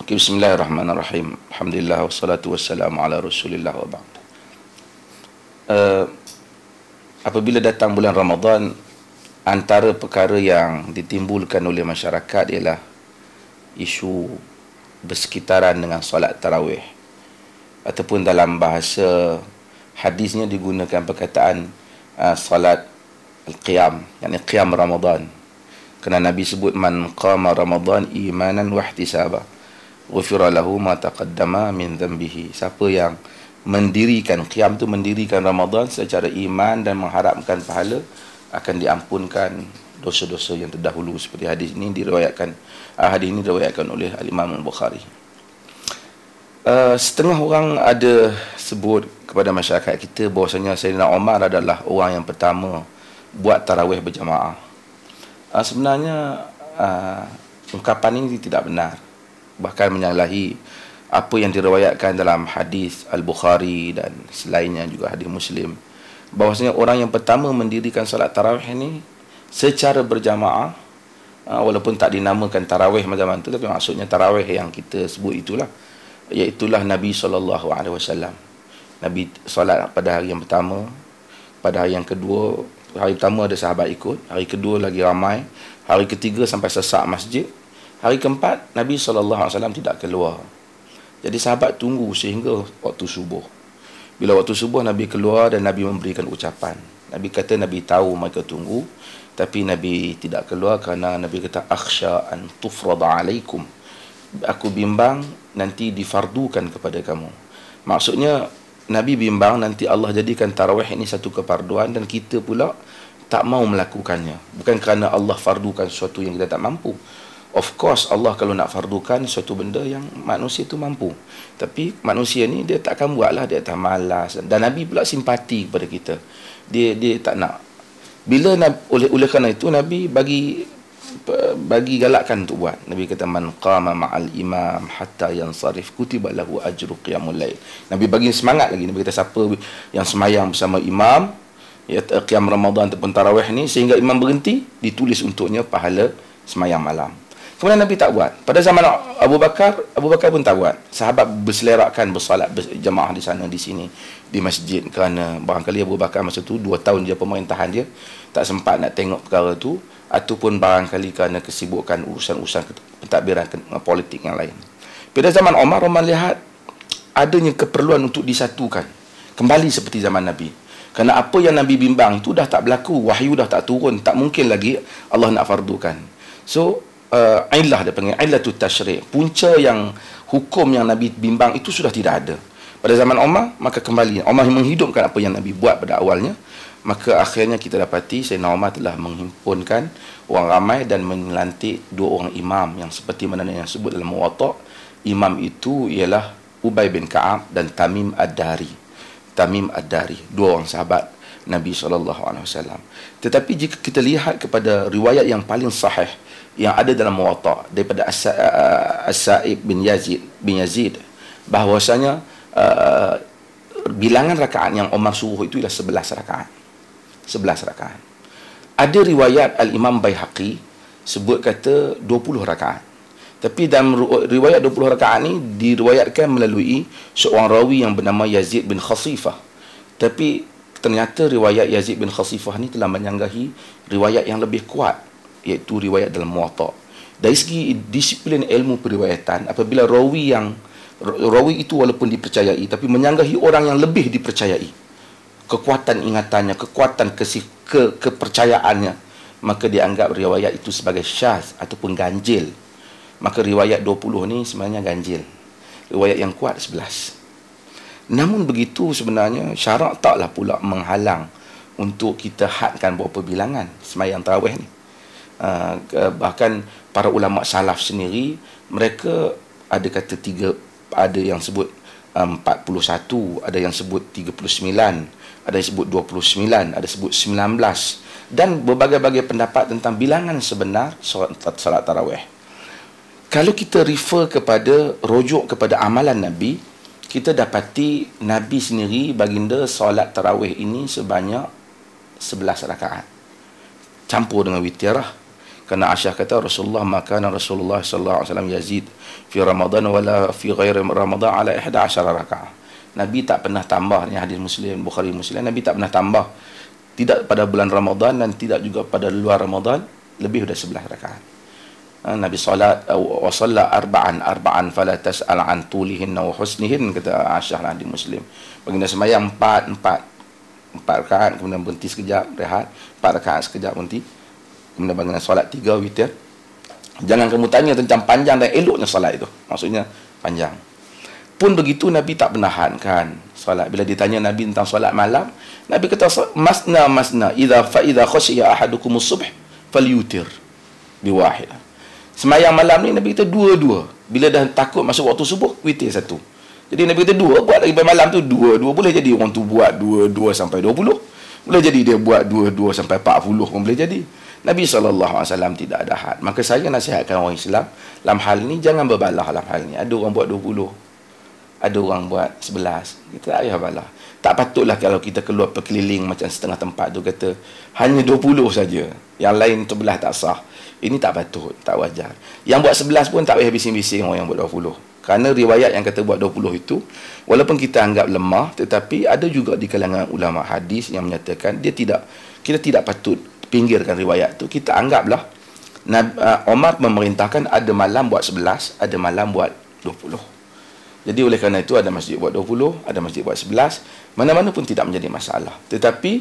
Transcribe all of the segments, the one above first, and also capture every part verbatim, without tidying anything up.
Bismillahirrahmanirrahim. Alhamdulillah wassalatu wassalamu ala Rasulillah wa ba'd. Uh, apabila datang bulan Ramadan, antara perkara yang ditimbulkan oleh masyarakat ialah isu bersekitaran dengan solat tarawih, ataupun dalam bahasa hadisnya digunakan perkataan uh, solat al-qiyam, yakni qiyam Ramadan. Kerana Nabi sebut man qama Ramadan imanan wa ihtisaba ghufira lahu ma taqaddama min dhanbihi. Siapa yang mendirikan qiyam tu, mendirikan Ramadan secara iman dan mengharapkan pahala, akan diampunkan dosa-dosa yang terdahulu. Seperti hadis ini diriwayatkan hadis ini diriwayatkan oleh Al-Imam Al-Bukhari. Uh, setengah orang ada sebut kepada masyarakat kita bahwasanya Sayyidina Umar adalah orang yang pertama buat tarawih berjamaah. Uh, sebenarnya uh, ungkapan ini tidak benar, bahkan menyalahi apa yang diriwayatkan dalam hadis Al-Bukhari dan selainnya juga hadis Muslim, bahwasanya orang yang pertama mendirikan salat tarawih ini secara berjamaah, walaupun tak dinamakan tarawih macam itu, tapi maksudnya tarawih yang kita sebut itulah, iaitulah Nabi sallallahu alaihi wasallam. Nabi solat pada hari yang pertama, pada hari yang kedua, hari pertama ada sahabat ikut, hari kedua lagi ramai, hari ketiga sampai sesak masjid, hari keempat Nabi sallallahu alaihi wasallam tidak keluar. Jadi sahabat tunggu sehingga waktu subuh. Bila waktu subuh Nabi keluar dan Nabi memberikan ucapan. Nabi kata Nabi tahu mereka tunggu, tapi Nabi tidak keluar kerana Nabi kata akhsha an tufrada alaikum. Aku bimbang nanti difardukan kepada kamu. Maksudnya Nabi bimbang nanti Allah jadikan tarawih ini satu kefarduan dan kita pula tak mau melakukannya. Bukan kerana Allah fardukan sesuatu yang kita tak mampu. Of course Allah kalau nak fardukan suatu benda yang manusia tu mampu, tapi manusia ni dia takkan buatlah, dia tak malas. Dan Nabi pula simpati kepada kita, dia dia tak nak. Bila oleh oleh kerana itu Nabi bagi bagi galakkan untuk buat. Nabi kata man qama ma'al imam hatta yansarif kutiba lahu ajru qiyamul lail. Nabi bagi semangat lagi. Nabi kata siapa yang semayang bersama imam, ya qiyam Ramadan ataupun tarawih ni, sehingga imam berhenti, ditulis untuknya pahala semayang malam. Kemudian Nabi tak buat. Pada zaman Abu Bakar, Abu Bakar pun tak buat. Sahabat berselerakkan bersolat berjamaah di sana di sini di masjid, kerana barangkali Abu Bakar masa tu dua tahun dia pemerintahan dia, tak sempat nak tengok perkara tu, ataupun barangkali kerana kesibukan urusan-urusan pentadbiran politik yang lain. Pada zaman Umar, Umar lihat adanya keperluan untuk disatukan kembali seperti zaman Nabi. Kerana apa yang Nabi bimbang itu dah tak berlaku, wahyu dah tak turun, tak mungkin lagi Allah nak fardukan. So Uh, illah dia panggil illatut tasyri', punca yang hukum yang Nabi bimbang itu sudah tidak ada. Pada zaman Umar, maka kembali Umar menghidupkan apa yang Nabi buat pada awalnya. Maka akhirnya kita dapati Sayyidina Umar telah menghimpunkan orang ramai dan melantik dua orang imam yang seperti mana yang sebut dalam Muwatta'. Imam itu ialah Ubay bin Ka'ab dan Tamim Ad-Dari. Tamim Ad-Dari, dua orang sahabat Nabi sallallahu alaihi wasallam. Tetapi jika kita lihat kepada riwayat yang paling sahih yang ada dalam Muwatta' daripada As-Sa'ib bin Yazid bin Yazid, bahwasanya uh, bilangan rakaat yang Umar suruh itu ialah sebelas rakaat. sebelas rakaat. Ada riwayat Al-Imam Baihaqi sebut kata dua puluh rakaat. Tapi dalam riwayat dua puluh rakaat ni diriwayatkan melalui seorang rawi yang bernama Yazid bin Khasifah. Tapi ternyata riwayat Yazid bin Khasifah ni telah menyanggahi riwayat yang lebih kuat, iaitu riwayat dalam Muwatta'. Dari segi disiplin ilmu periwayatan, apabila rawi yang rawi itu walaupun dipercayai tapi menyanggahi orang yang lebih dipercayai, kekuatan ingatannya, kekuatan kesih, ke, kepercayaannya, maka dianggap riwayat itu sebagai syaz ataupun ganjil. Maka riwayat dua puluh ni sebenarnya ganjil. Riwayat yang kuat sebelas. Namun begitu sebenarnya syarak taklah pula menghalang untuk kita hadkan berapa bilangan sembahyang tarawih ni. Uh, bahkan para ulama salaf sendiri, mereka ada kata tiga, ada yang sebut um, empat puluh satu, ada yang sebut tiga puluh sembilan, ada yang sebut dua puluh sembilan, ada sebut sembilan belas, dan berbagai-bagai pendapat tentang bilangan sebenar solat, salat tarawih. Kalau kita refer kepada, rujuk kepada amalan Nabi, kita dapati Nabi sendiri baginda solat tarawih ini sebanyak sebelas rakaat, campur dengan witirah. Kerana Aisyah kata Rasulullah maka Rasulullah sallallahu alaihi wasallam yazid fi Ramadan wala fi ghairi Ramadan ala ihda asyara rakaah. Nabi tak pernah tambah, ni hadis Muslim, Bukhari Muslim, Nabi tak pernah tambah, tidak pada bulan Ramadan dan tidak juga pada luar Ramadan, lebih dari sebelas rakaat. Nabi salat wa shalla arba'an arba'an fala tas'al an tulihin wa husnihin, kata Aisyah hadis Muslim. Baginda sembahyang empat empat empat rakaat, kemudian berhenti sekejap rehat, empat rakaat sekejap berhenti, kemudian baginda solat tiga witir. Jangan kamu tanya tentang panjang dan eloknya solat itu, maksudnya panjang. Pun begitu Nabi tak pernah hadkan solat. Bila ditanya Nabi tentang solat malam, Nabi kata masna masna idza fa idza khashiya ahadukum as-subh falyutir biwahid. Semayang malam ni Nabi kata dua-dua. Bila dah takut masuk waktu subuh, witir satu. Jadi Nabi kata dua, buat lagi malam tu dua-dua. Boleh jadi orang tu buat dua-dua sampai dua puluh. Boleh jadi dia buat dua-dua sampai empat puluh pun boleh jadi. Nabi sallallahu alaihi wasallam tidak ada had. Maka saya nasihatkan orang Islam dalam hal ni jangan berbalah dalam hal ni. Ada orang buat dua puluh. Ada orang buat sebelas. Kita tak payah balah. Tak patutlah kalau kita keluar berkeliling macam setengah tempat tu kata hanya dua puluh saja. Yang lain sebelah tak sah. Ini tak patut, tak wajar. Yang buat sebelas pun tak payah bising-bising orang yang buat dua puluh. Kerana riwayat yang kata buat dua puluh itu, walaupun kita anggap lemah, tetapi ada juga di kalangan ulama hadis yang menyatakan dia tidak, kita tidak patut pinggirkan riwayat tu. Kita anggaplah Umar memerintahkan ada malam buat sebelas, ada malam buat dua puluh. Jadi oleh kerana itu ada masjid buat dua puluh, ada masjid buat sebelas, mana-mana pun tidak menjadi masalah. Tetapi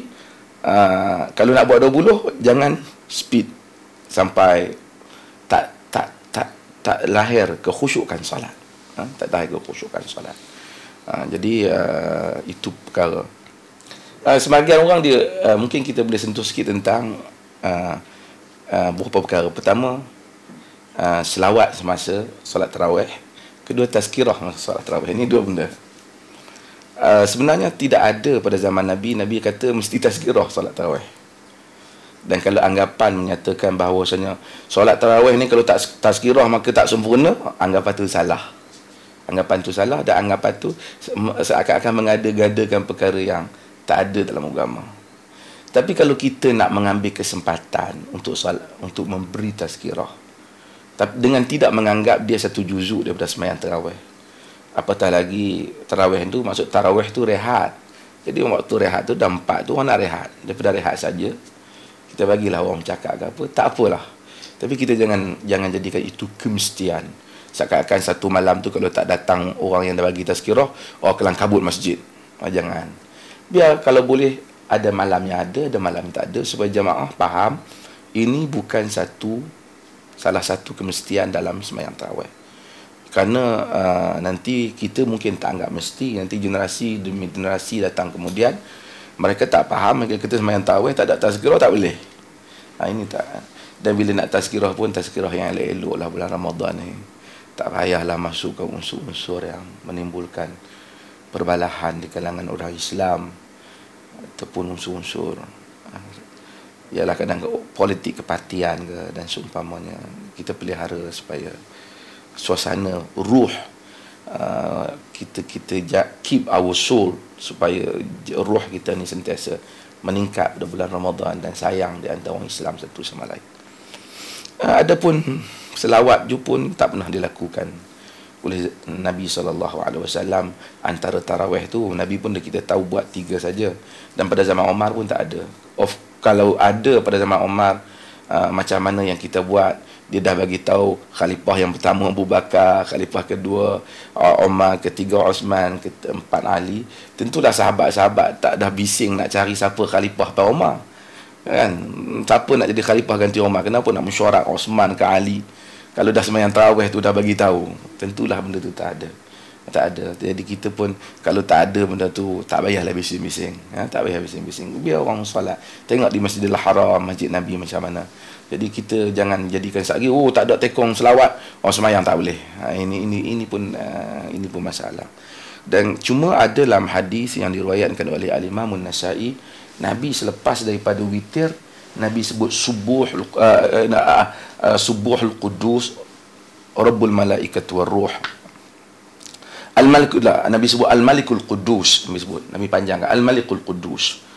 uh, kalau nak buat dua puluh, jangan speed sampai tak tak tak tak lahir kekhusyukan solat. Ha? Tak lahir kekhusyukan solat. Ha, jadi uh, itu perkara. Uh, sebahagian orang dia uh, mungkin kita boleh sentuh sikit tentang uh, uh, beberapa perkara. Pertama, uh, selawat semasa solat tarawih. Kedua, tazkirah masa solat tarawih. Ini dua benda. Uh, sebenarnya tidak ada pada zaman Nabi, Nabi kata mesti tazkirah solat tarawih. Dan kalau anggapan menyatakan bahawasanya solat tarawih ni kalau tak tazkirah maka tak sempurna, anggapan tu salah. Anggapan tu salah dan anggapan tu seakan-akan mengada-gadakan perkara yang tak ada dalam agama. Tapi kalau kita nak mengambil kesempatan untuk solat, untuk memberi tazkirah, tapi dengan tidak menganggap dia satu juzuk daripada sembahyang tarawih. Apatah lagi tarawih tu, maksud tarawih tu rehat. Jadi waktu rehat tu dah empat tu orang nak rehat. Daripada rehat saja, kita bagilah orang cakap ke apa, tak apalah. Tapi kita jangan jangan jadikan itu kemestian. Seakan-akan satu malam tu kalau tak datang orang yang dah bagi tazkirah, orang kelang kabut masjid. Oh, jangan. Biar kalau boleh ada malamnya ada, ada malam tak ada, supaya jemaah faham ini bukan satu salah satu kemestian dalam sembahyang tarawih. Kerana uh, nanti kita mungkin tak anggap mesti, nanti generasi demi generasi datang kemudian mereka tak faham, mereka kata sembahyang tarawih tak ada tazkirah tak boleh. Ha, ini tak. Dan bila nak tazkirah pun tazkirah yang elok-elok lah bulan Ramadan ni. Tak payahlah masuk ke unsur-unsur yang menimbulkan perbalahan di kalangan orang Islam ataupun unsur-unsur ialah kadang politik kepartian ke dan seumpamanya. Kita pelihara supaya suasana ruh uh, kita kita keep our soul, supaya ruh kita ni sentiasa meningkat pada bulan Ramadan dan sayang di antara orang Islam satu sama lain. Uh, adapun selawat ju pun tak pernah dilakukan oleh Nabi sallallahu alaihi wasallam. Antara tarawih tu Nabi pun kita tahu buat tiga saja, dan pada zaman Umar pun tak ada. Of kalau ada pada zaman Umar, uh, macam mana yang kita buat, dia dah bagi tahu khalifah yang pertama Abu Bakar, khalifah kedua uh, Umar, ketiga Osman, keempat Ali. Tentulah sahabat-sahabat tak dah bising nak cari siapa khalifah Pak Umar. Kan? Siapa nak jadi khalifah ganti Umar? Kenapa nak mesyuarat Osman ke Ali? Kalau dah sembahyang tarawih tu dah bagi tahu, tentulah benda tu tak ada. Tak ada. Jadi kita pun kalau tak ada benda tu, tak payahlah bising-bising. Ha? Tak payah bising-bising. Biar orang solat. Tengok di Masjidil Haram, Masjid Nabi macam mana. Jadi kita jangan jadikan sagi, oh tak ada tekong selawat, orang sembahyang tak boleh. Ha, ini ini ini pun uh, ini pun masalah. Dan cuma ada dalam hadis yang diriwayatkan oleh Al-Imam An-Nasa'i, Nabi selepas daripada witir, Nabi sebut subuh uh, uh, uh, uh, subuhul qudus rabbul malaikat war ruh. Al-Malik lah, Nabi sebut Al-Malikul Qudus, Nabi sebut, Nabi panjangkan Al-Malikul Qudus.